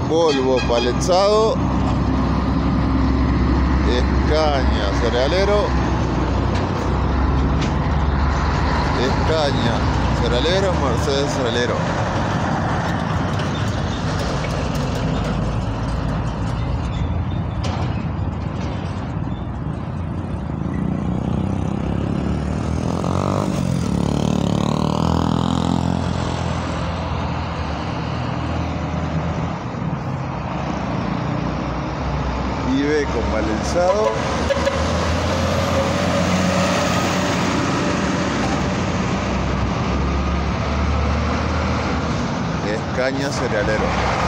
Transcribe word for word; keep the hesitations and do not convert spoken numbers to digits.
Volvo Paletsado, Escaña cerealero, Escaña cerealero, Mercedes cerealero. Vive con Paletsado. Escaña cerealero.